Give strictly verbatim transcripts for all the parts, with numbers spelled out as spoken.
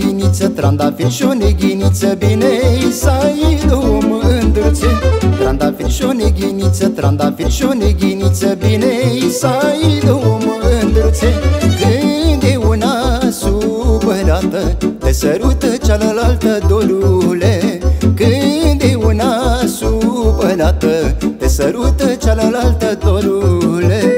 neghiniță, trandafir și o neghiniță, bine-i să ai două mândruțe. Trandafir și o neghiniță, trandafir și o neghiniță, bine-i să ai două mândruțe. Când e una supărată, te sărută cealaltă, dorule. Când e una supărată, te sărută cealaltă, dorule.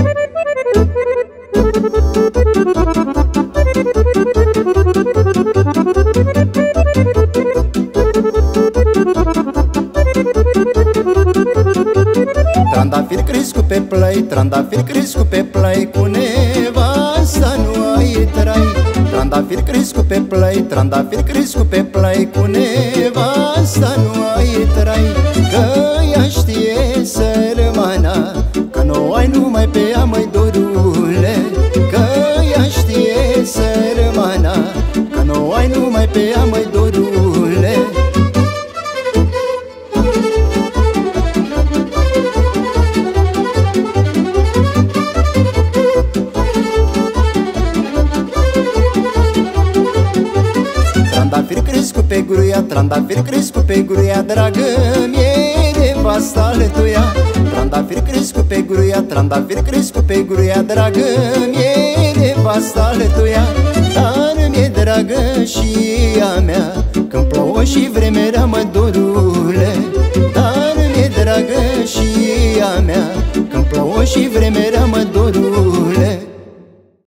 Trandafir crescut pe plai, trandafir crescut pe plai, cu nevasta nu ai trai. Trandafir crescut pe plai, trandafir crescut pe plai, cu nevasta nu ai trai. Că ea știe sărmana, că nu ai numai pe ea, măi, dorule. Că ea știe sărmana, că nu ai numai pe ea, măi, dorule. Trandafir crescut pe gruia, trandafir crescut pe gruia, dragă mie nevasta altuia. Trandafir crescut pe gruia, trandafir crescut pe gruia, dragă mie nevasta altuia. Dar mi-e dragă și a mea, când plouă și vremea rea, mă, dorule. Dar mi-e dragă și a mea, când plouă și vremea rea, mă, dorule.